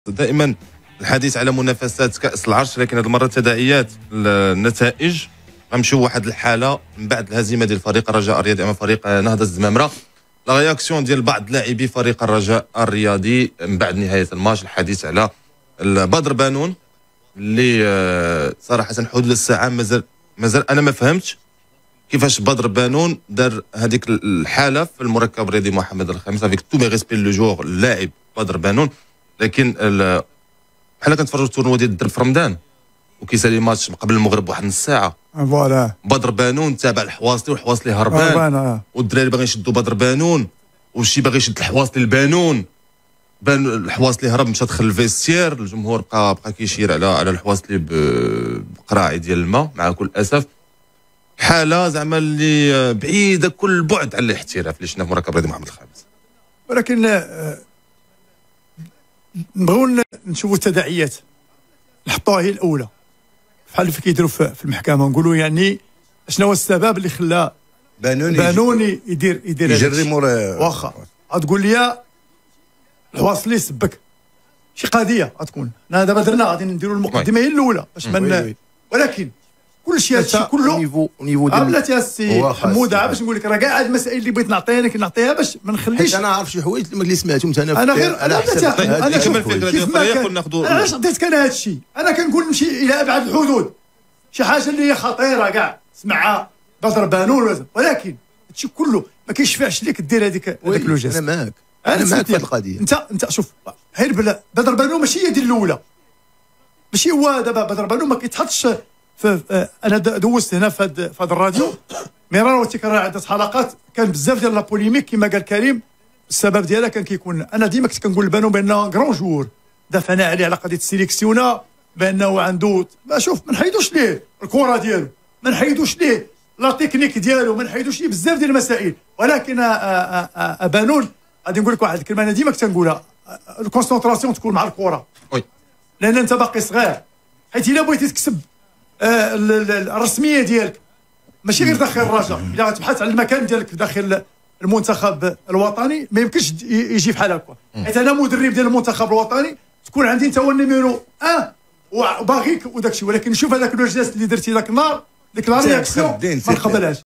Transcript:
دائما الحديث على منافسات كأس العرش، لكن هذه المرة تداعيات النتائج غنمشيو واحد الحالة من بعد الهزيمة ديال فريق الرجاء الرياضي أمام فريق نهضة الزمامرة. لا رياكسيون ديال بعض لاعبي فريق الرجاء الرياضي من بعد نهاية الماتش، الحديث على بدر بانون اللي صراحة حدود الساعة مازال أنا ما فهمتش كيفاش بدر بانون دار هذيك الحالة في المركب الرياضي محمد الخامس افيك تو مي ريسبي لو جور اللاعب بدر بانون. لكن بحال كنتفرجوا التورنوا ديال الدرب في رمضان وكيسالي ماتش قبل المغرب بواحد نص ساعه. فوالا بدر بانون تابع الحواصلي والحواصلي هربان والدراري باغيين يشدوا بدر بانون والشي باغي يشد الحواصلي البانون. الحواصلي هرب مشى دخل الفيستير، الجمهور بقى كيشير على الحواصلي بقراعي ديال الماء مع كل اسف. حاله زعما اللي بعيده كل البعد على الاحتراف اللي شفنا في مركب الرياضي محمد الخامس. ولكن نبغيو نشوفوا التداعيات نحطوها هي الاولى بحال اللي كيديروا في المحكمه، نقولوا يعني شنو هو السبب اللي خلى بانوني يدير يجري مورا. واخا غتقول لي الحواصلي سبك شي قضيه غتكون دابا درنا غادي نديروا المقدمه هي الاولى باش من، ولكن كل شيء هادشي كله نيفو ديال بلاتي السي حموده باش نقول لك راه كاع هاد المسائل اللي بغيت نعطيها باش ما نخليش. انا عارف شي حوايج اللي سمعتهم انا غير على حسب انا كمل فكره ديال ناخذوا. علاش عطيتك انا هذا الشيء؟ انا كنقول نمشي الى ابعد الحدود، شي حاجه اللي هي خطيره كاع سمعها بدر بانون، ولكن هادشي كله ما كيشفعش ليك دير هذيك لوجيست. انا معاك في هذه القضيه. انت شوف غير بدر بانون ماشي هي ديال الاولى، ماشي هو دابا بدر بانون ما كيتحطش انا دوزت هنا في هذا الراديو مرارا وتكرار عده حلقات، كان بزاف ديال لا بوليميك كما قال كريم. السبب ديالها كان كيكون انا ديما كنت كنقول لبانو بانه كرون جور دافعنا عليه على قضيه السيليكسيونا بانه عنده شوف ما نحيدوش ليه الكره ديالو، ما نحيدوش ليه لا تكنيك ديالو، ما نحيدوش ليه بزاف ديال المسائل. ولكن بانون غادي نقول لك واحد الكلمه انا ديما كنت نقولها، الكونسونطراسيون تكون مع الكره لان انت باقي صغير، حيت الا بغيتي تكسب الرسميه ديالك ماشي غير داخل الرجاء، الا غتبحث على المكان ديالك داخل المنتخب الوطني ما يمكنش يجي بحال هكا. حيت انا مدرب ديال المنتخب الوطني تكون عندي انت هو النيميرو 1 وباغيك وداك الشيء، ولكن شوف هذاك لو جيست اللي درتي ذاك النهار، ديك لا رياكسيون ما نقبلهاش.